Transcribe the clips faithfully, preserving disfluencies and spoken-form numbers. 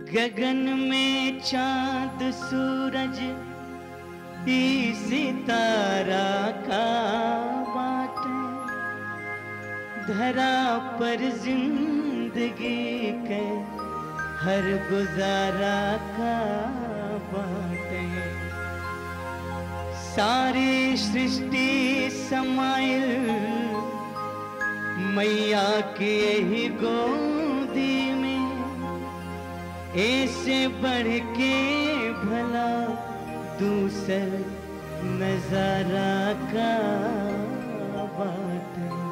गगन में चांद सूरज ई सितारा का बाटे, धरा पर जिंदगी के हर गुजारा का बाटे। सारी सृष्टि समाइल मैया की ही गोदी में, ऐसे बढ़ के भला दूसर नजारा का बात है।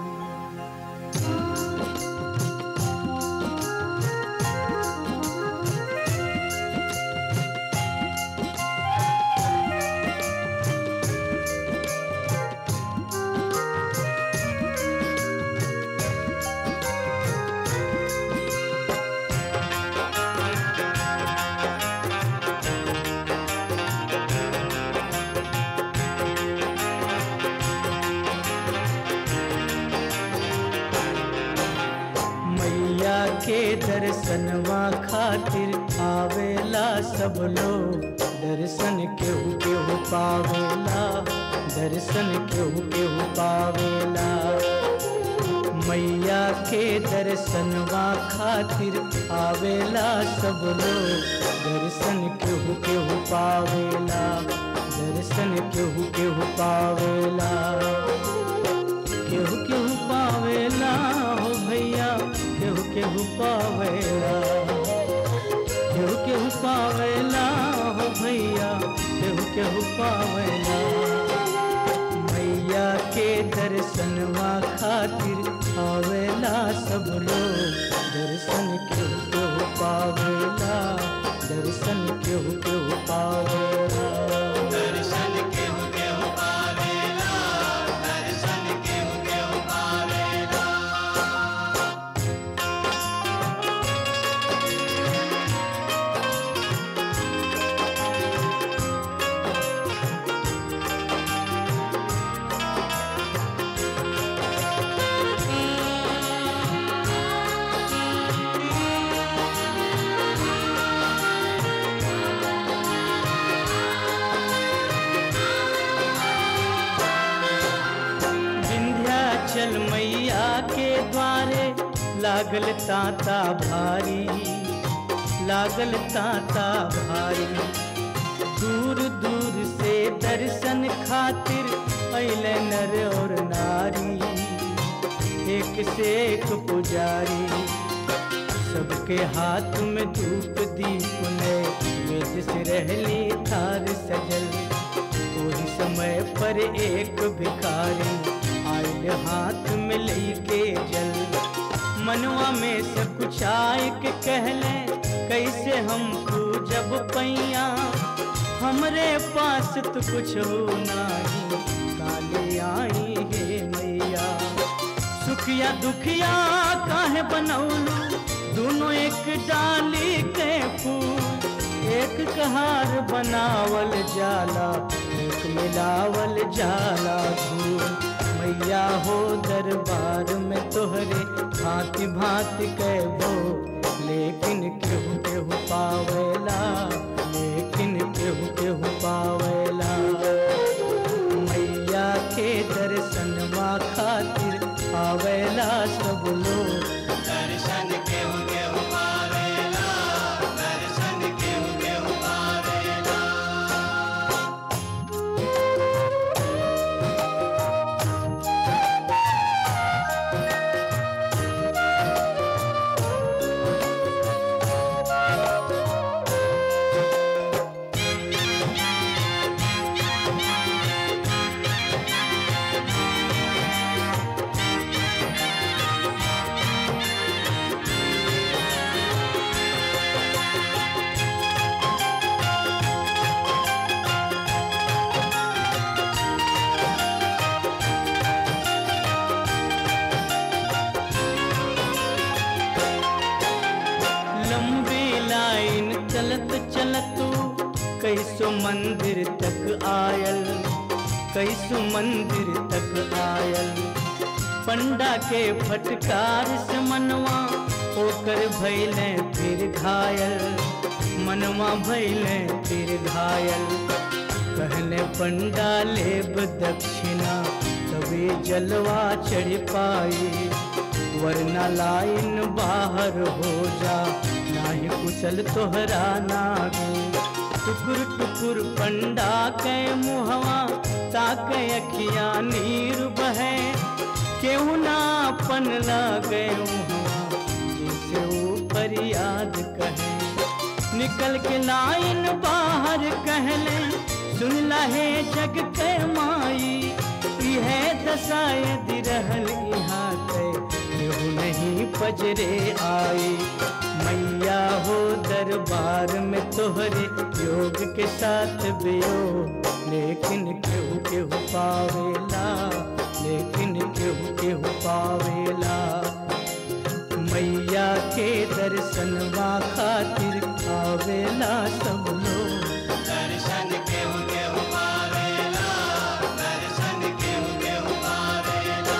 के दर्शनवा खातिर आवेला सब लोग, दर्शन केहू केहू पावेला, दर्शन केहू केहू पावेला। मैया के दर्शनवा खातिर आवेला सब लोग, दर्शन केहू केहू पावेला, दर्शन केहू केहू पावेला। केहू केहू पावेला हो भैया, केहू केहू पावेला, केहू केहू पावेला हो भैया, केहू केहू पावेला। मैया के दर्शनवा खातिर आवेला सब लोग, दर्शन केहू केहू पावेला, दर्शन केहू केहू पावेला, दर्शन केहू केहू पावेला, दर्शन केहू केहू पावेला। चल मैया के द्वारे लागल ताता भारी, लागल ताता भारी। दूर दूर से दर्शन खातिर अइले नर और नारी, एक से एक पुजारी। सबके हाथ में धूप दीप ने मेज से रहली थार सजल। वही समय पर एक भिखारी आयल हाथ में लेके जल। मनवा में से कुछ आए के कहले, कैसे हम पूजब पैया, हमरे पास तो कुछ हो नाही, काले आई हे मैया। सुखिया दुखिया काहे बनौलू, दोनों एक डाली के फूल, एक कहार बनावल जाला, एक मिलावल जाला धूल। मैया हो दरबार में तोहरे भांति भांति कहबो, लेकिन केहू केहू पावेला, लेकिन केहू केहू पावेला। मैया के दर्शनवा खातिर आवेला सब लोग, दर्शन केहू केहू पावेला, दर्शन केहू केहू पावेला। चलत चलत कैसो मंदिर तक आयल, कैसो मंदिर तक आयल। पंडा के फटकार से मनवा होकर भैले फिर घायल। मनवा भैले तिर घायल। कहने पंडा लेब दक्षिणा तभी जलवा चढ़ पाई, वरना लाइन बाहर हो जा नाही कुशल तोहरा नागी। टुकुर टुकुर पंडा के मुहवा ताके अखिया नीर बहे, केहू ना अपन लागे मुहवा जिसे ऊपर याद कहे। निकल के लाइन बाहर कहले सुन लहे जग के माई, यह दशा यदि रहल यहाँ के केहू नहीं पजरे आई। मैया हो दरबार में तोहरे योग के साथ बियो, लेकिन केहू केहू पावेला, लेकिन केहू केहू पावेला। मैया के दर्शनवा खातिर आवेला सब लोग, दर्शन केहू केहू पावेला, दर्शन केहू केहू पावेला।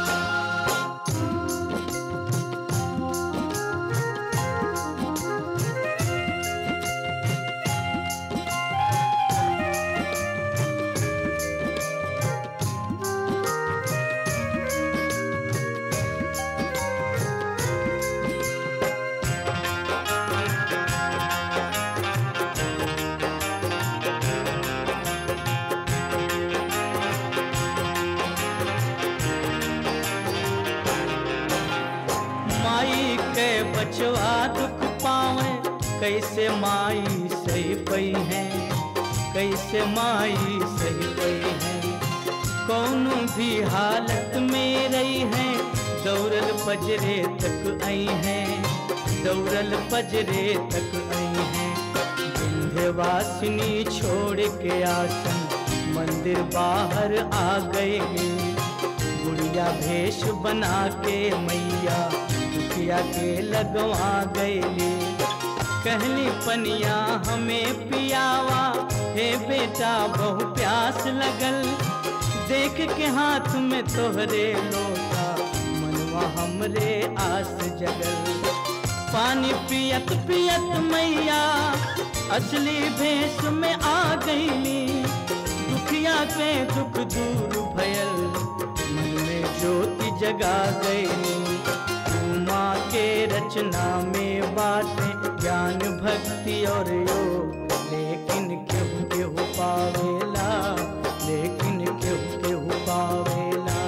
माई के बचवा दुख पावे, कैसे माई सही पई है, कैसे माई सही पई है। कौनो भी हालत में रही है, दौड़ल पजरे तक आई है, दौड़ल पजरे तक आई है। विंध्यवासिनी छोड़ के आसन मंदिर बाहर आ गई, गुड़िया भेष बना के मैया दुखिया के लगवा गईली। कहली पनिया हमें पियावा, हे बेटा बहु प्यास लगल। देख के हाथ में तोहरे लोटा, मनवा हमरे आस जगल। पानी पियत पियत मैया असली भेष में आ गईली, दुखिया के दुख दूर भयल, मन में ज्योति जगा गई। माँ के रचना में बातें ज्ञान भक्ति और योग, लेकिन केहू केहू पावेला, लेकिन केहू केहू पावेला।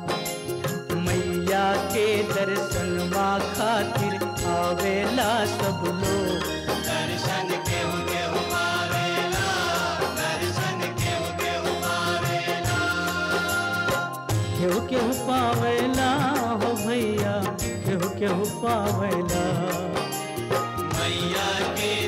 मैया के दर्शनवा खातिर आवेला सब लोग, दर्शन केहू केहू पावेला, दर्शन केहू केहू पावेला। केहू केहू पावेला हो भैया, केहू केहू पावेला। मैया के